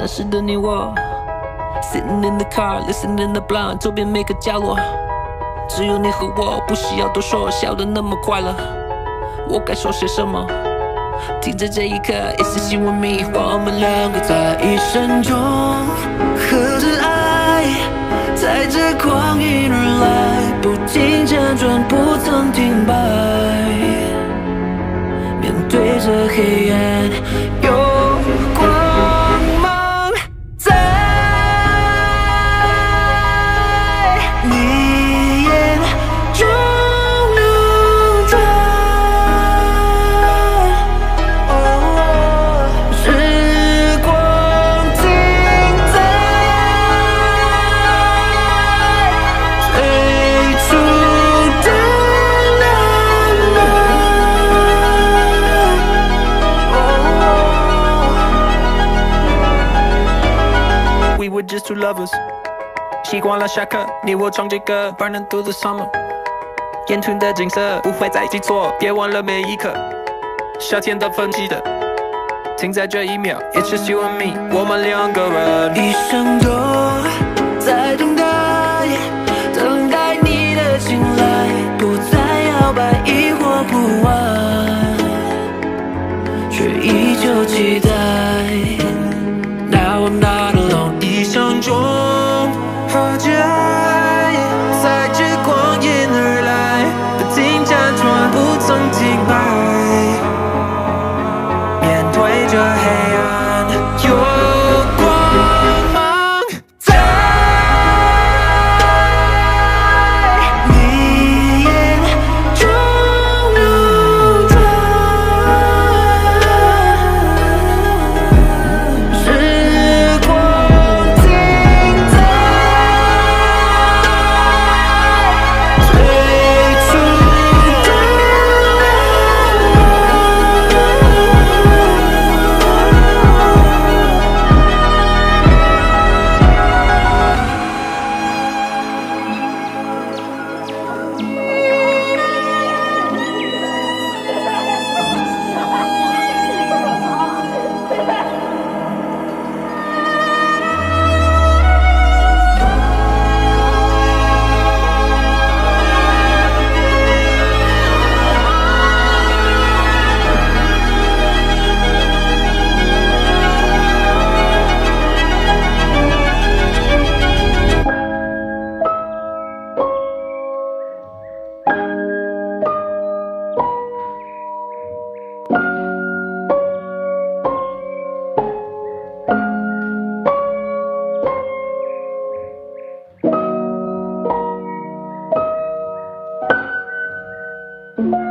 那时的你我 ，Sitting in the car, listening the blunt， 周边每个角落，只有你和我，不需要多说，笑得那么快乐。我该说些什么？停在这一刻，It's just you and me， 我们两个在一生中合着爱，在这狂野而来，不停辗转，不曾停摆。面对着黑暗，有光芒在你眼中流转。时光停在最初的浪漫。We were just two lovers， 习惯了下课，你我唱着歌 ，Burning through the summer， 沿途的景色不会再记错，别忘了每一刻，夏天的分歧的，停在这一秒 ，It's just you and me， 我们两个人，一生都在等待，等待你的青睐，不再摇摆，疑惑不安，却依旧期待。Now I'm not alone， 一生中和着爱，在这光阴而来，不停辗转，不曾停摆。面对着黑暗，有光芒在你眼中流转。时光停在最初的浪漫。